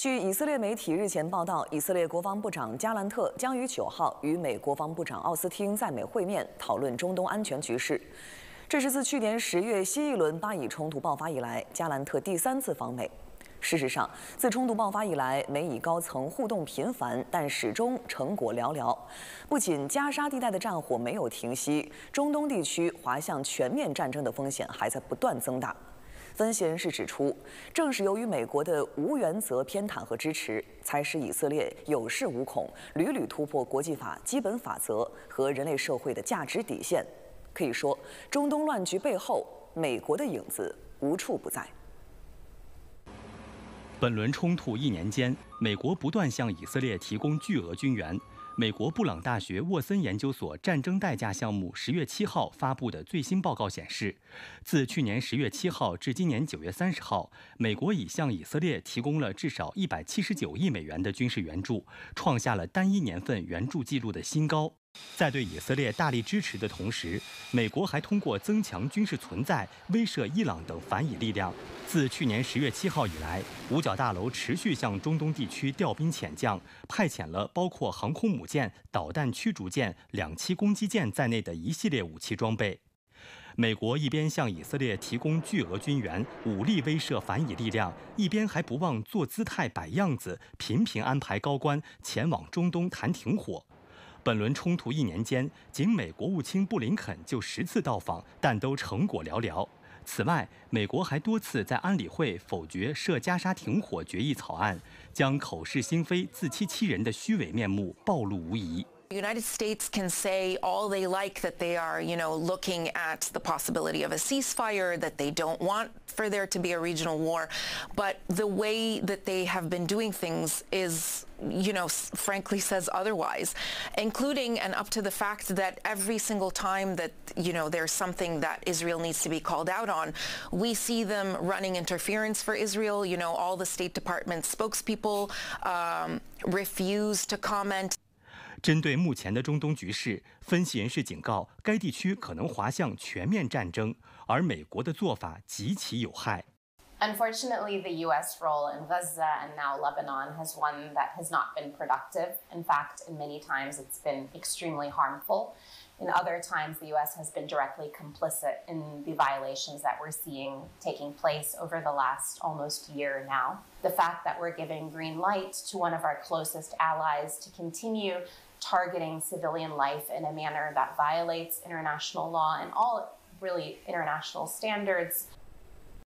据以色列媒体日前报道，以色列国防部长加兰特将于9号与美国防部长奥斯汀在美会面，讨论中东安全局势。这是自去年10月新一轮巴以冲突爆发以来，加兰特第3次访美。事实上，自冲突爆发以来，美以高层互动频繁，但始终成果寥寥。不仅加沙地带的战火没有停息，中东地区滑向全面战争的风险还在不断增大。分析人士指出，正是由于美国的无原则偏袒和支持，才使以色列有恃无恐，屡屡突破国际法基本法则和人类社会的价值底线。可以说，中东乱局背后，美国的影子无处不在。 本轮冲突1年间，美国不断向以色列提供巨额军援。美国布朗大学沃森研究所战争代价项目10月7号发布的最新报告显示，自去年10月7号至今年9月30号，美国已向以色列提供了至少179亿美元的军事援助，创下了单一年份援助记录的新高。在对以色列大力支持的同时，美国还通过增强军事存在，威慑伊朗等反以力量。自去年10月7号以来，五角大楼持续向中东地区调兵遣将，派遣了包括航空母舰、导弹驱逐舰、2栖攻击舰在内的一系列武器装备。美国一边向以色列提供巨额军援，武力威慑反以力量，一边还不忘做姿态、摆样子，频频安排高官前往中东谈停火。本轮冲突1年间，仅美国务卿布林肯就10次到访，但都成果寥寥。此外，美国还多次在安理会否决涉加沙停火决议草案，将口是心非、自欺欺人的虚伪面目暴露无遗。 The United States can say all they like, that they are, looking at the possibility of a ceasefire, that they don't want for there to be a regional war. But the way that they have been doing things is, frankly says otherwise, including and up to the fact that every single time that, there's something that Israel needs to be called out on, we see them running interference for Israel. All the State Department spokespeople refuse to comment. 针对目前的中东局势，分析人士警告，该地区可能滑向全面战争，而美国的做法极其有害。 Unfortunately, the U.S. role in Gaza and now Lebanon has one that has not been productive. In fact, in many times it's been extremely harmful. In other times, the U.S. has been directly complicit in the violations that we're seeing taking place over the last almost year now. The fact that we're giving green light to one of our closest allies to continue targeting civilian life in a manner that violates international law and all really international standards